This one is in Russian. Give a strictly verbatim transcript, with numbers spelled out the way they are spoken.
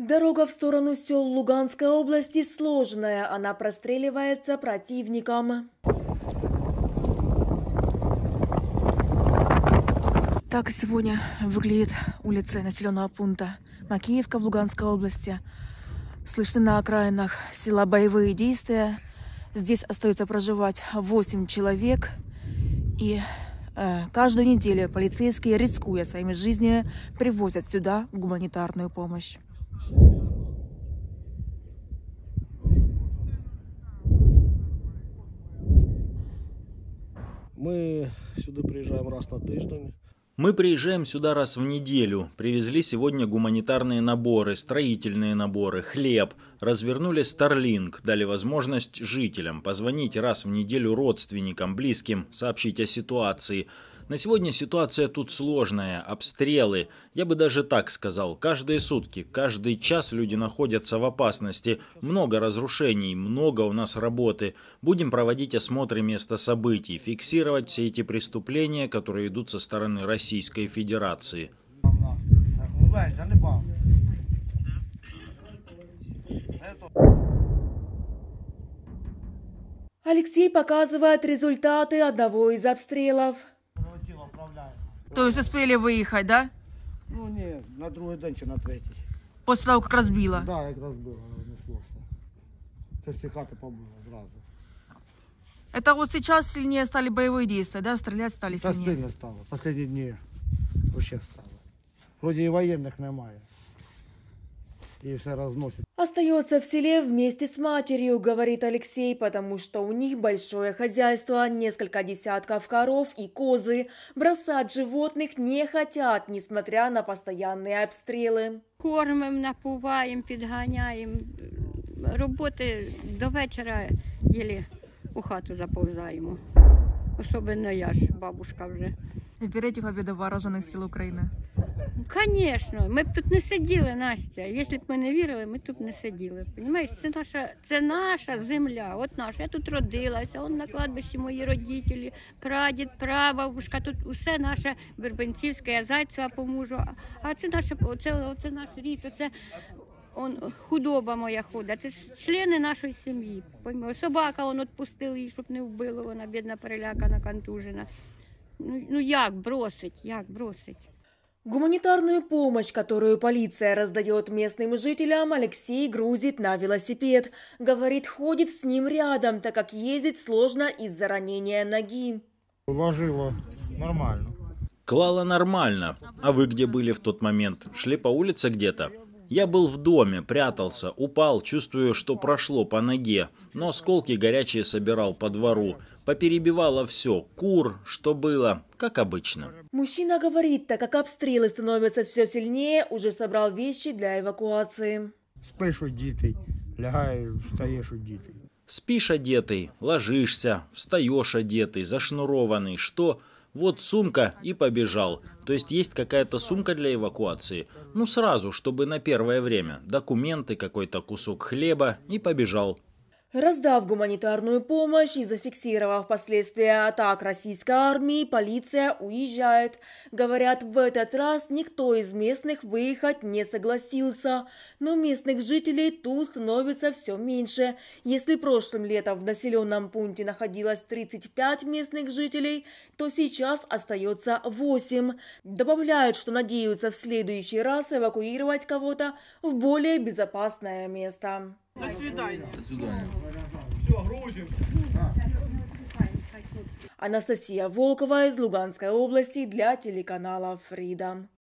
Дорога в сторону сел Луганской области сложная, она простреливается противником. Так сегодня выглядит улица населенного пункта Макеевка в Луганской области. Слышны на окраинах села боевые действия. Здесь остается проживать восемь человек. И э, каждую неделю полицейские, рискуя своими жизнями, привозят сюда гуманитарную помощь. Мы сюда приезжаем раз на тиждень. Мы приезжаем сюда раз в неделю. Привезли сегодня гуманитарные наборы, строительные наборы, хлеб. Развернули Starlink, дали возможность жителям позвонить раз в неделю родственникам, близким, сообщить о ситуации. На сегодня ситуация тут сложная, обстрелы. Я бы даже так сказал, каждые сутки, каждый час люди находятся в опасности. Много разрушений, много у нас работы. Будем проводить осмотры места событий, фиксировать все эти преступления, которые идут со стороны Российской Федерации. Алексей показывает результаты одного из обстрелов. То есть успели выехать, да? Ну ні, на другий день чи на третій. После того, как разбило? Так, да, як розбило, неслося. Це всі хати побило зразу. Это вот сейчас сильнее стали боевые действия, да? Стрелять стали Та сильнее? сильно стало, останні дні вообще стало. Вроді і воєнних немає. И все разносит. Остается в селе вместе с матерью, говорит Алексей, потому что у них большое хозяйство, несколько десятков коров и козы. Бросать животных не хотят, несмотря на постоянные обстрелы. Кормимо, напуваємо, підганяємо. Роботи до вечора єлі у хату заповзаємо. Особливо я ж, бабушка вже. И верите в победу вооруженных сил Украины? Звісно, ми б тут не сиділи, Настя. Якщо б ми не вірили, ми тут не сиділи. Понімаєш, це наша, це наша земля, от наша. Я тут родилася, он на кладбищі мої родителі, прадід, прабабушка, тут усе наше Вербенцівське, я Зайцева по мужу. А це наше, оце, оце наш рід, оце он, худоба моя ходить, це ж члени нашої сім'ї. Собака он відпустив її, щоб не вбило, вона бідна, перелякана, контужена. Ну, ну як бросить, як бросить? Гуманитарную помощь, которую полиция раздает местным жителям, Алексей грузит на велосипед. Говорит, ходит с ним рядом, так как ездить сложно из-за ранения ноги. Уложила нормально. Клала нормально. А вы где были в тот момент? Шли по улице где-то? Я был в доме, прятался, упал, чувствую, что прошло по ноге, но осколки горячие собирал по двору. Поперебивало все, кур, что было, как обычно. Мужчина говорит, так как обстрелы становятся все сильнее, уже собрал вещи для эвакуации. Спиш одітий, лягаю, встаєш одітий. Спишь одетый, ложишься, встаешь одетый, зашнурованный, что... Вот сумка и побежал. То есть есть какая-то сумка для эвакуации? Ну сразу, чтобы на первое время. Документы, какой-то кусок хлеба и побежал. Раздав гуманитарную помощь и зафиксировав последствия атак российской армии, полиция уезжает. Говорят, в этот раз никто из местных выехать не согласился. Но местных жителей тут становится все меньше. Если прошлым летом в населенном пункте находилось тридцать пять местных жителей, то сейчас остается восемь. Добавляют, что надеются в следующий раз эвакуировать кого-то в более безопасное место. До свидания. До свидания. Все, грузимся. Анастасия Волкова из Луганской области для телеканала Freedom.